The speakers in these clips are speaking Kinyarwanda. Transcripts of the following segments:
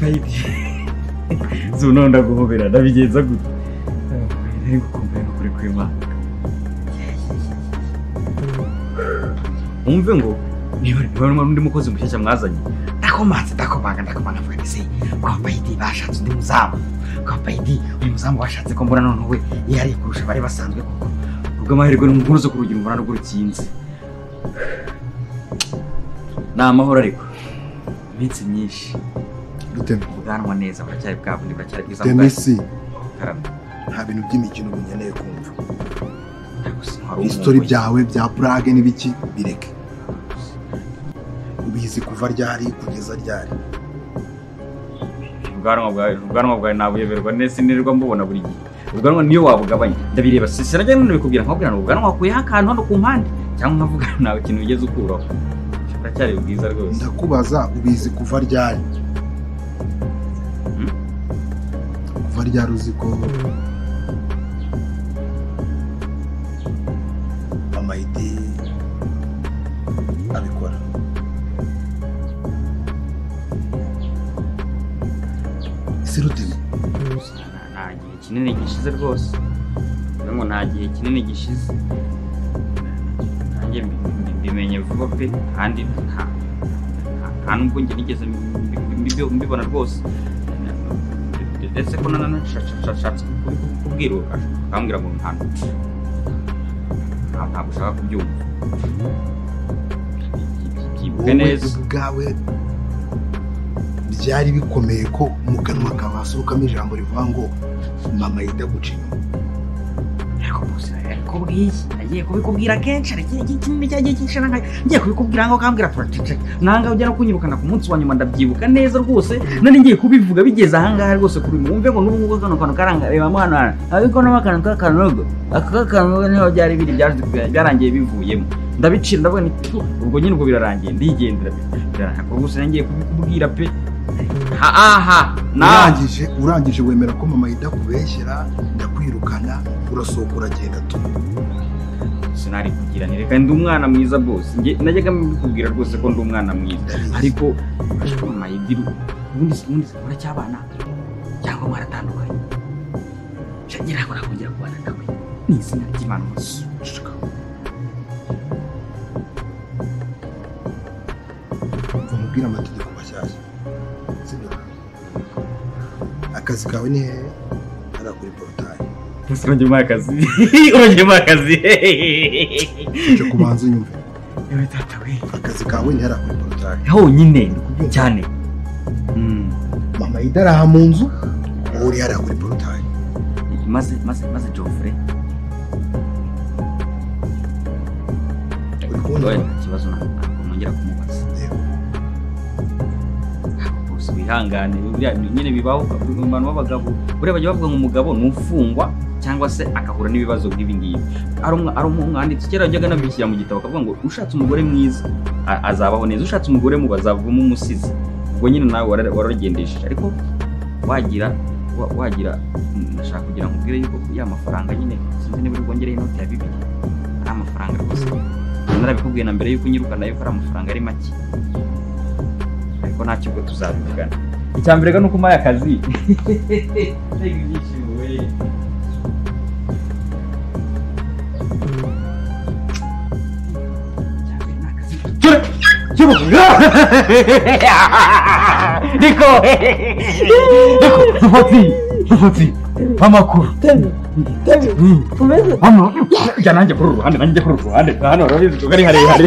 Paidi zuno ndaguhobera ndabigenza gute nari gukumbuye kuri kwima umve ngo niba undi mukozi mushyashya mwazanye ndakomanga avuga ati se kwa Paidi bashatse undi muzamu kwa Paidi uyu muzamu washatse ko mbona none we yari kurusha bari basanzwe koko ubwo amahirwe n'umukuru zo kurugira umubona rw'urukinze na amahoro ariko iminsi myinshi ubwanwa neza buracyari bwa bundi buracyari bwiza Denisi nta bintu by'imikino bunyeneye kumva history byawe bya Prague n'ibiki bireke ubizi kuva ryari kugeza ryari ubwanwa bwawe nabuyeberwa neza sinirwa mbubona buri gihe ubwanwa niyo wabugabanya ndabireba sirajya none bikubwira nkabwira ubwanwa wakuye akantu hano ku mpande cyangwa nkavuga nawe ikintu bigeze ukuraho buracyari bwiza rwose ndakubaza ubizi kuva ryari kuva ryari uzi ko Paidi abikora Sirutini nta gihe kinini gishize rwose ngo nta gihe kinini gishize nanjye mbimenye vuba pe kandi nta nubwo njye nigeze mbibona rwose ndetse ko nanashatse kubwira ukambwira ngo ntabwo ushaka kubyumva byibuke neza ubwawe byari bikomeye ko mu kanwa kawe hasohokamo ijambo rivuga ngo mama yidaguca ko bwiye agiye kubikubwira kenshi kinini cyagiye kinshana ngiye kubikubwira ngo kambwira turacece nanga ujya no kunyirukana ku munsi wa nyuma ndabyibuka neza rwose nani ngiye kubivuga bigeze ahangaha rwose kuri mwumve ngo n'ubu ngubu kano kantu karanga reba mwana ariko n'amakano kakanogo akakanogo niho byari biri byarangiye bivuyemo ndabicira ndavuga ni ubwo nyine ubwo birarangiye ndigendera biranako gusa ngiye kubikubwira pe urangije wemera ko mama yidakubeshyera ndakwirukana urasohoka uragenda tu sinari kugira reka ndi umwana mwiza bose najyaga mbikubwira rwose ko ndi umwana mwiza ariko mama yidiru ubundi muracyabana cyangwa mwaratandukanye shagira ko nakongera kubana nawe ni izina ry'Imana musuka umubwira amategeko mashyashya akazi kawe ni hehe hara kuri portail urongeye akazi cyo kubanza unyumve yewe tata we akazi kawe ni hara kuri portail honyine cyane mama idaraha mu nzu uri hara kuri portail maze Geoffrey uri kibazo nongera kumubaza wihangane nyine bibaho abantu b'abagabo buriya bajya bavuga ngo umugabo ni ufungwa cyangwa se agahura n'ibibazo nk'ibi ngibi ari umwanditsi kera yajyaga anabishyira mu gitabo akavuga ngo ushatse umugore mwiza azabaho neza ushatse umugore mubi azavamo umusizi ubwo nyine nawe waragendesheje ariko wagira ndashaka kugira ngo ubwire yuko ya mafaranga nyine sinzi niba uri bwongereye inoti ya 2 ari amafaranga rwose narabikubwiye na mbere yuko nyirukana yuko ari amafaranga ari make ariko ntacyo ubwo tuzabivugana icyambere ga nuko umaye akazi Niko Fati amakuru hano jya nanjye kuri ruhande hano urabizi ko ari harehare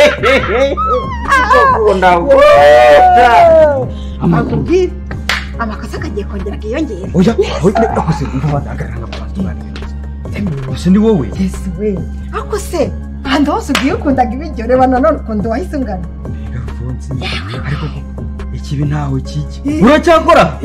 amakubwira amakosa kagiye kongera kiyongera oya akose umva badagaranga abantu ese ni wowe ese we akose handi hose ugiye ukundaga ibiryo reba nanone ukunda wahise ungana ariko ikibi ntaho kiki uracyakora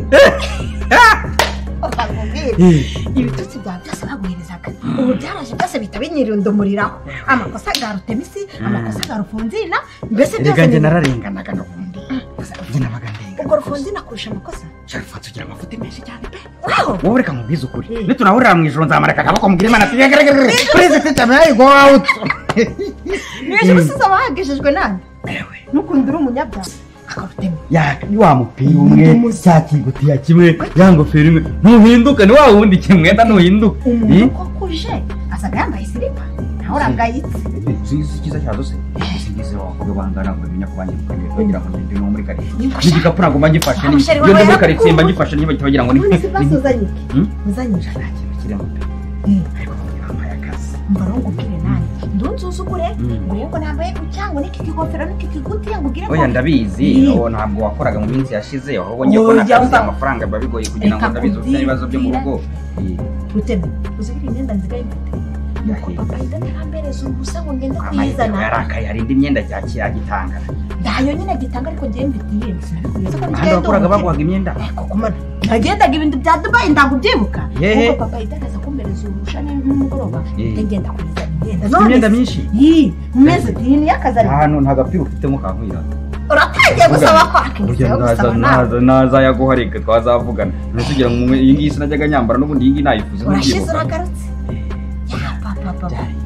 ibitutsi byawe byose baguherezaga ubu byaraje byose bihita binyirundumuriraho amakosa ga Rutemisi amakosa ga Rufunzina mbese byose rega njye nararenganaga n'ubundi njye nabaga ndenga ubwo Rufunzina kurusha amakosa Sharifa tugira amafuti menshi cyane pe wowe reka nkubwize ukuri nitunahurira mu ijoro nzamareka akaboko mugire Imana perezida cyamaye go out nije gusiza abahagejejwe nande nukunda uri umunyabyaha akarutema ya wa mupira umwe cya kigutiya kimwe ya ngofero imwe ntuhinduka ni wa wundi kimwenda ntuhinduka umuntu ko kuje asaga yambaye silipa nawe urangayitse si cyiza cyazo se singize wakubwe bangana ngo menya ko banyirukanye bagira ngo ndi no muri karitsiye n'igikapu ntabwo mbagifashe ni iyo ndi muri karitsiye mbagifashe ntibahita bagira ngo ni basuzanye muzanyije nta kintu kirimo ariko bambaye akazi mbarongo ubwire nanjye ndunzuzugure ngo yego nambaye cyangwa n'iki kigofero n'iki kigutiya ngo ugire oya ndabizi ntabwo wakoraga mu minsi yashize aho ubonye ko nakazi amafaranga biba bigoye kugira ngo ndabizi ufite ibibazo byo mu rugo ruteme uzigire imyenda nziga y'imfite nuko papa idatambereza ubusa ngo ngende kwizana yarakaye hari indi myenda cyagitanga ndayo nyine gitanga ariko ngiye mfite iyindi ahandi wakoraga baguhaga imyenda komana nagendaga ibintu bya Dubai ndagubyibuka kuko papa idakaza kumbereza urusha n'umugoroba ngenda kwizana imyenda myinshi meze tini yakazari hano nta gapira ufitemo kankwira uratangiye gusaba kwaka naza yaguharika twazavugana ntisugira ngo iyi ngiyi sinajyaga nyambara n'ubundi iyi ngiyi nayifuza urashize uragarutse ya papa